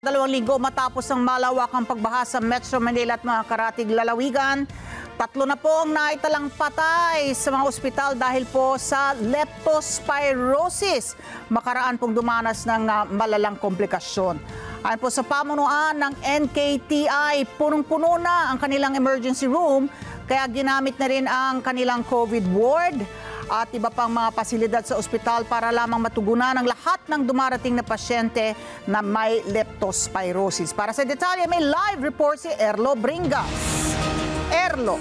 2 linggo matapos ang malawakang pagbaha sa Metro Manila at mga karatig lalawigan, 3 na po ang naitalang patay sa mga ospital dahil po sa leptospirosis. Makaraan pong dumanas ng malalang komplikasyon. Ayon po sa pamunuan ng NKTI, punong-puno na ang kanilang emergency room, kaya ginamit na rin ang kanilang COVID ward at iba pang mga pasilidad sa ospital para lamang matugunan ang lahat ng dumarating na pasyente na may leptospirosis. Para sa detalye, may live report si Erlo Bringas. Erlo.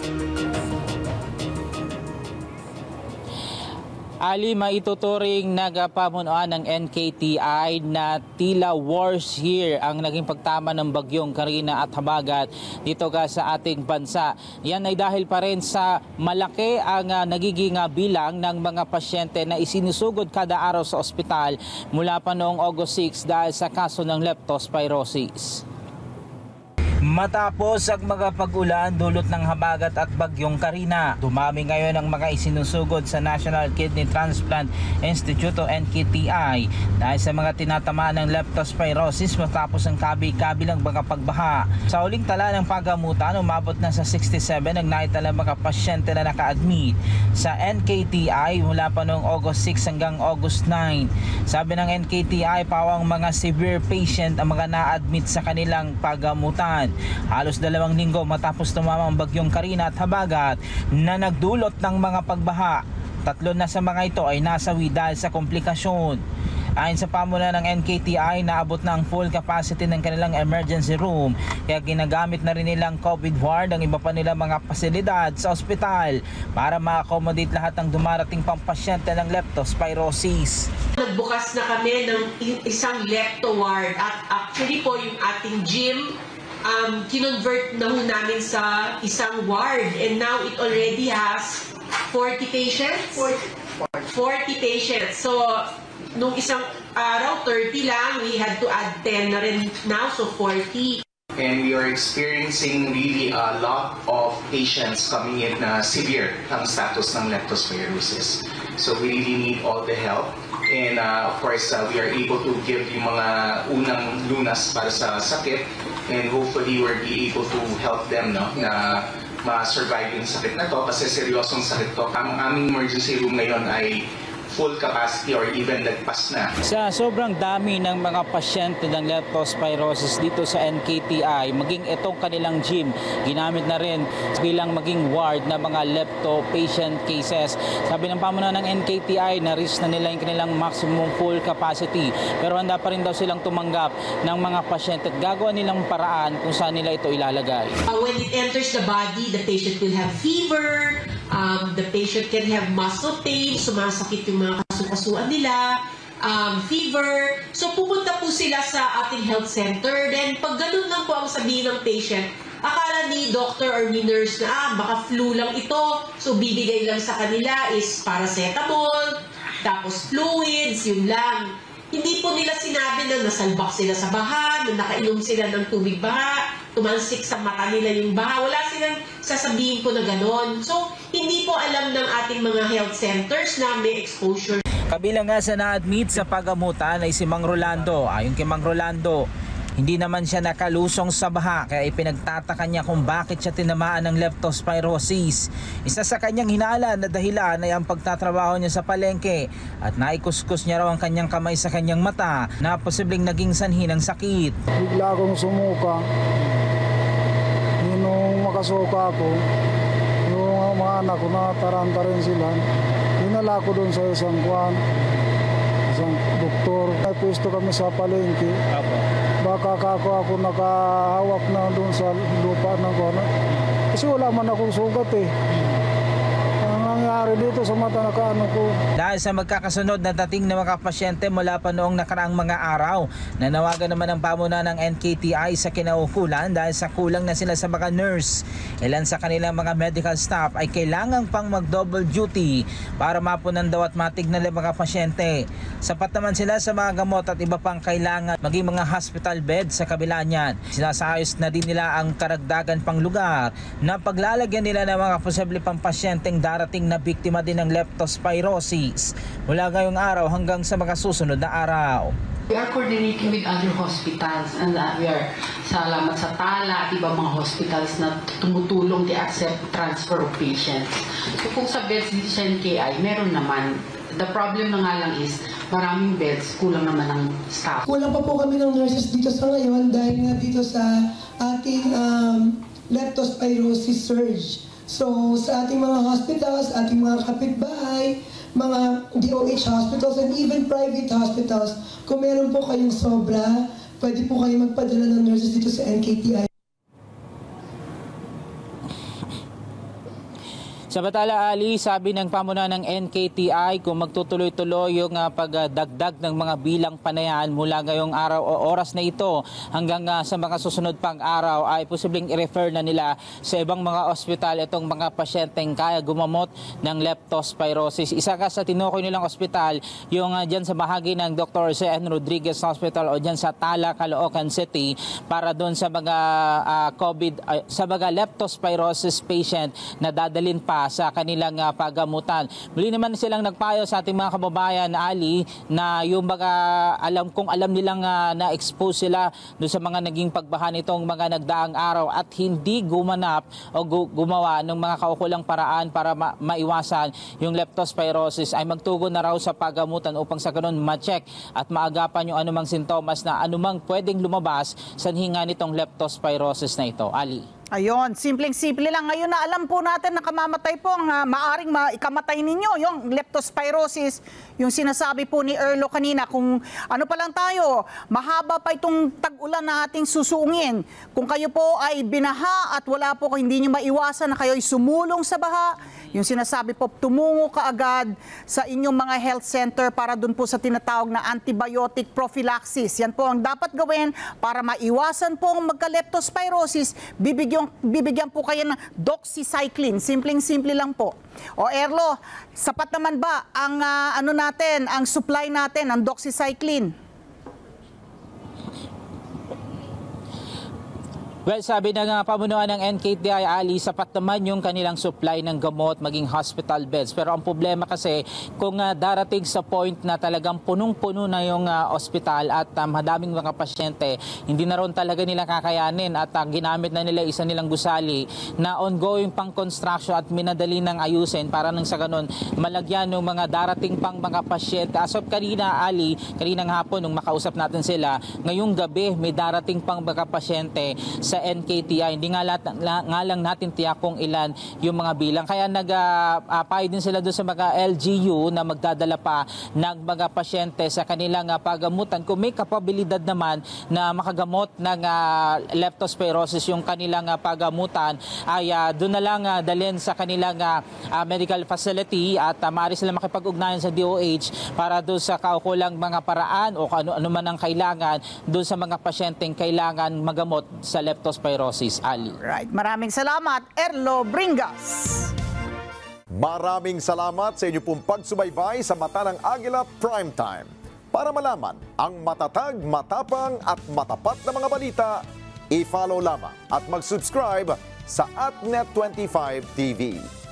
Ali, maituturing nagapamunuan ng NKTI na tila worse year ang naging pagtama ng bagyong Karina at Habagat dito sa ating bansa. Yan ay dahil pa rin sa malaki ang nagiging bilang ng mga pasyente na isinusugod kada araw sa ospital mula pa noong August 6 dahil sa kaso ng leptospirosis. Matapos ang mga pag-ulan dulot ng habagat at bagyong Karina, dumami ngayon ang mga isinusugod sa National Kidney Transplant Institute o NKTI dahil sa mga tinatamaan ng leptospirosis matapos ang kabi-kabilang mga pagbaha. Sa uling tala ng pagamutan, umabot na sa 67 ang naitala mga pasyente na naka-admit sa NKTI mula pa noong August 6 hanggang August 9. Sabi ng NKTI, pawang mga severe patient ang mga na-admit sa kanilang pagamutan. Halos 2 linggo matapos tumama ang bagyong Karina at Habagat na nagdulot ng mga pagbaha. 3 na sa mga ito ay nasawi dahil sa komplikasyon. Ayon sa pamunuan ng NKTI, naabot na ang full capacity ng kanilang emergency room, kaya ginagamit na rin nilang COVID ward ang iba pa nilang mga pasilidad sa ospital para ma-accommodate lahat ng dumarating pang pasyente ng leptospirosis. Nagbukas na kami ng isang lepto ward at actually po yung ating gym kinonvert na namin sa isang ward, and now it already has 40 patients. 40 patients. So, nung isang araw, 30 lang, we had to add 10 na rin now, so 40. And we are experiencing really a lot of patients coming in na severe ang status ng leptospirosis. So we really need all the help. And of course, we are able to give yung mga unang lunas para sa sakit, and hopefully we'll be able to help them na ma-survive yung sakit na to kasi seryosong sakit to. Ang aming emergency room ngayon ay full capacity or even lagpas na. Sa sobrang dami ng mga pasyente ng leptospirosis dito sa NKTI, maging itong kanilang gym, ginamit na rin bilang maging ward na mga lepto patient cases. Sabi ng pamunuan ng NKTI, na-reach na nila yung kanilang maximum full capacity. Pero handa pa rin daw silang tumanggap ng mga pasyente at gagawa nilang paraan kung saan nila ito ilalagay. When it enters the body, the patient will have fever, the patient can have muscle pain, sumasakit yung mga kasukasuan nila, fever. So pupunta po sila sa ating health center. Then pag ganun lang po ang sabihin ng patient, akala ni doctor or ni nurse na baka flu lang ito. So bibigay lang sa kanila is paracetamol, tapos fluids, yun lang. Hindi po nila sinabi na nasalbak sila sa baha, na nakainom sila ng tubig baha, tumansik sa mata nila yung baha. Wala silang sasabihin po na gano'n. So, hindi po alam ng ating mga health centers na may exposure. Kabilang nga sa na-admit sa pagamutan ay si Mang Rolando. Ayon kay Mang Rolando, hindi naman siya nakalusong sa baha kaya ipinagtataka niya kung bakit siya tinamaan ng leptospirosis. Isa sa kanyang hinala na dahilan ay ang pagtatrabaho niya sa palengke at naikuskus niya raw ang kanyang kamay sa kanyang mata na posibleng naging sanhi ng sakit. Bigla akong sumuka. Nung makasuka ako, yung mga anak ko nataranta rin sila. Dinala ko doon sa isang doktor. May pwesto kami sa palengke. Baka ako nakahawak na doon sa lupa ng kono. Kasi wala man akong sugat eh. Ang nangyari dito sa mata nakaano ko. Dahil sa magkakasunod na dating ng mga pasyente mula pa noong nakaraang mga araw, nanawagan naman ang pamunuan ng NKTI sa kinaukulan dahil sa kulang na sila sa mga nurse. Ilan sa kanilang mga medical staff ay kailangang pang mag-double duty para mapunan daw at matignan ng mga pasyente. Sapat naman sila sa mga gamot at iba pang kailangan, maging mga hospital bed sa kabila niyan. Sinasayos na din nila ang karagdagan pang lugar na paglalagyan nila ng mga posible pang pasyenteng darating na biktima din ng leptospirosis mula ngayong araw hanggang sa mga susunod na araw. We are coordinating with other hospitals and we are salamat sa Tala at ibang mga hospitals na tumutulong to accept transfer of patients. So kung sa beds dito sa NKI, meron naman. The problem na nga lang is maraming beds, kulang naman ng staff. Kulang pa po kami ng nurses dito sa ngayon dahil nga dito sa ating leptospirosis surge. So sa ating mga hospitals, ating mga kapitbahay, mga DOH hospitals and even private hospitals, kung meron po kayong sobra, pwede po kayo magpadala ng nurses dito sa NKTI. Samantala, Ali, sabi ng pamunuan ng NKTI kung magtutuloy-tuloy yung pagdagdag ng mga bilang panayan mula ngayong araw o oras na ito hanggang sa mga susunod pang araw ay posibleng i-refer na nila sa ibang mga ospital itong mga pasyenteng kaya gumamot ng leptospirosis. Isa ka sa tinukoy nilang ospital yung dyan sa bahagi ng Dr. C.N. Rodriguez Hospital o dyan sa Tala, Caloocan City para doon sa mga sa mga leptospirosis patient na dadalin pa sa kanilang paggamutan. Muli naman silang nagpayo sa ating mga kababayan, Ali, na yung mga alam nilang na-expose sila doon sa mga naging pagbaha nitong mga nagdaang araw at hindi gumanap o gumawa ng mga kaukulang paraan para maiwasan yung leptospirosis ay magtugon na raw sa paggamutan upang sa ganun ma-check at maagapan yung anumang sintomas na anumang pwedeng lumabas sa hinga nitong leptospirosis na ito. Ali. Ayun, simpleng-simple lang. Ngayon na alam po natin na kamamatay po ang maaring ikamatay ninyo, yung leptospirosis, yung sinasabi po ni Erlo kanina. Kung ano pa lang tayo, mahaba pa itong tag-ulan na ating susuungin. Kung kayo po ay binaha at wala po, hindi nyo maiwasan na kayo ay sumulong sa baha, yung sinasabi po, tumungo kaagad sa inyong mga health center para dun po sa tinatawag na antibiotic prophylaxis. Yan po ang dapat gawin para maiwasan po ang magka-leptospirosis. Bibigyan po kayo ng doxycycline. Simpleng-simple lang po. O Erlo, sapat naman ba ang ang supply natin, ang doxycycline? Well, sabi ng pamunuan ng NKTI, Ali, sapat naman yung kanilang supply ng gamot maging hospital beds. Pero ang problema kasi kung darating sa point na talagang punong-puno na yung ospital at madaming mga pasyente, hindi na ron talaga nila kakayanin at ginamit na nila isa nilang gusali na ongoing pang construction at minadali ng ayusin para nang sa ganun malagyan ng mga darating pang mga pasyente. As of kanina, Ali, kaninang hapon nung makausap natin sila, ngayong gabi may darating pang mga pasyente sa NKTI. Hindi nga lang natin tiyak kung ilan yung mga bilang. Kaya nagpayo din sila doon sa mga LGU na magdadala pa ng mga pasyente sa kanilang paggamutan. Kung may kapabilidad naman na makagamot ng leptospirosis yung kanilang paggamutan, ay doon na lang dalhin sa kanilang medical facility at maaari sila makipag-ugnayan sa DOH para doon sa kaukulang mga paraan o ano man ang kailangan doon sa mga pasyenteng kailangan magamot sa leptospirosis. Ali. Right. Maraming salamat, Erlo Bringas. Maraming salamat sa inyo pong pagsubaybay sa Mata ng Agila Primetime. Para malaman ang matatag, matapang at matapat na mga balita, i-follow lamang at mag-subscribe sa @Net25 TV.